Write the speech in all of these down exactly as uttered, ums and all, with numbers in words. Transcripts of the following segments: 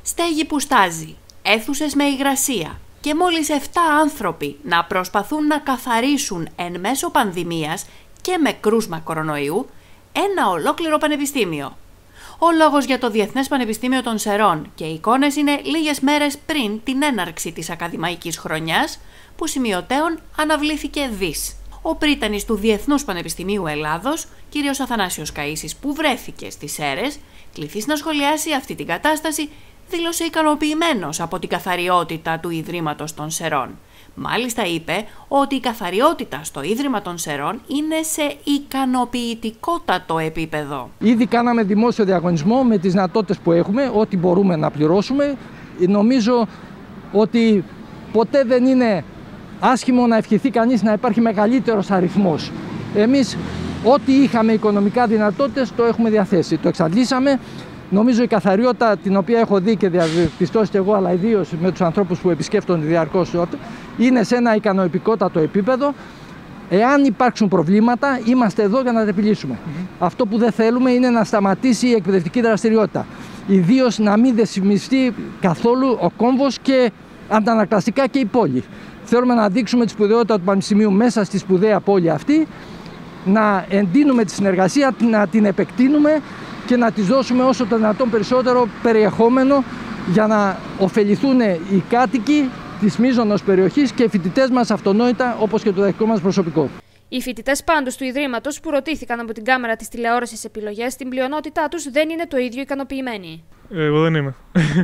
Στέγη που στάζει, αίθουσες με υγρασία και μόλις επτά άνθρωποι να προσπαθούν να καθαρίσουν εν μέσω πανδημίας και με κρούσμα κορονοϊού ένα ολόκληρο πανεπιστήμιο. Ο λόγος για το Διεθνές Πανεπιστήμιο των Σερών και οι εικόνες είναι λίγες μέρες πριν την έναρξη της ακαδημαϊκής χρονιάς, που σημειωτέων αναβλήθηκε δις. Ο πρίτανης του Διεθνούς Πανεπιστημίου Ελλάδος, κ. Αθανάσιος Καΐσης, που βρέθηκε στις Σέρρες, κληθείς να σχολιάσει αυτή την κατάσταση, δήλωσε ικανοποιημένος από την καθαριότητα του Ιδρύματος των Σερών. Μάλιστα είπε ότι η καθαριότητα στο Ίδρυμα των Σερών είναι σε ικανοποιητικότατο επίπεδο. Ήδη κάναμε δημόσιο διαγωνισμό με τις δυνατότητες που έχουμε, ό,τι μπορούμε να πληρώσουμε. Νομίζω ότι ποτέ δεν είναι άσχημο να ευχηθεί κανείς να υπάρχει μεγαλύτερος αριθμός. Εμείς ό,τι είχαμε οικονομικά δυνατότητες το έχουμε διαθέσει, το εξαντλήσαμε. Νομίζω η καθαριότητα την οποία έχω δει και διαπιστώσει και εγώ, αλλά ιδίως με τους ανθρώπους που επισκέφτονται διαρκώς, είναι σε ένα ικανοποιητικότατο επίπεδο. Εάν υπάρξουν προβλήματα, είμαστε εδώ για να τα επιλύσουμε. Mm-hmm. Αυτό που δεν θέλουμε είναι να σταματήσει η εκπαιδευτική δραστηριότητα. Ιδίως να μην δεσμευτεί καθόλου ο κόμβος και αντανακλαστικά και η πόλη. Θέλουμε να δείξουμε τη σπουδαιότητα του Πανεπιστημίου μέσα στη σπουδαία πόλη αυτή, να εντείνουμε τη συνεργασία, να την επεκτείνουμε και να της δώσουμε όσο το δυνατόν περισσότερο περιεχόμενο για να ωφεληθούν οι κάτοικοι της μείζωνος περιοχής και οι φοιτητές μας αυτονόητα, όπως και το διδακτικό μας προσωπικό. Οι φοιτητές πάντως του Ιδρύματος που ρωτήθηκαν από την κάμερα της τηλεόρασης επιλογές, στην πλειονότητά τους δεν είναι το ίδιο ικανοποιημένοι. Εγώ δεν είμαι.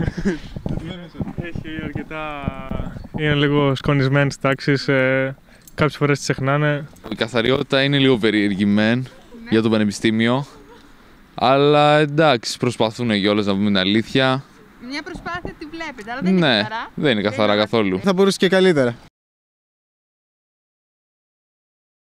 Έχει αρκετά... είναι λίγο σκονισμένες τάξεις, ε, κάποιες φορές τις ξεχνάνε. Η καθαριότητα είναι λίγο περίεργη μεν, ναι, για το πανεπιστήμιο, αλλά εντάξει, προσπαθούν κιόλας να πούμε την αλήθεια. Μια προσπάθεια τη βλέπετε, αλλά δεν ναι, είναι καθαρά. Δεν είναι καθαρά καθόλου. Θα μπορούσε και καλύτερα.